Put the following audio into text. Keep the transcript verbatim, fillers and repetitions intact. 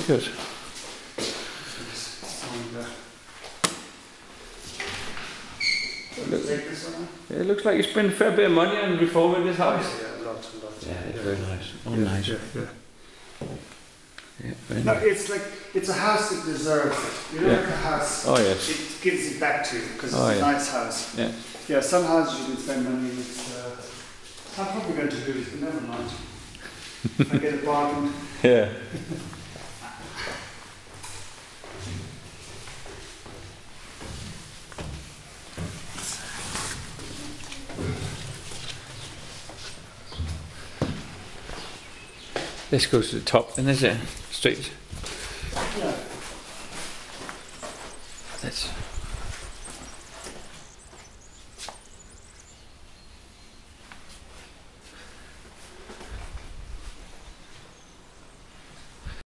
be good. Look, it looks like you spent a fair bit of money on reforming this house. Yeah, lots and lots. Yeah, it's very nice. Oh, yeah, nice. Yeah, yeah. Yeah, very No, nice. it's like, it's a house that deserves it. You know, Yeah. like a house, Oh, yes. it gives it back to you because it's Oh, a yeah. nice house. Yeah. Yeah, some houses you can spend money, it's, uh, I'm probably going to lose, but never mind. I get a bargain. Yeah. This goes to the top, then is it? Straight. Yeah.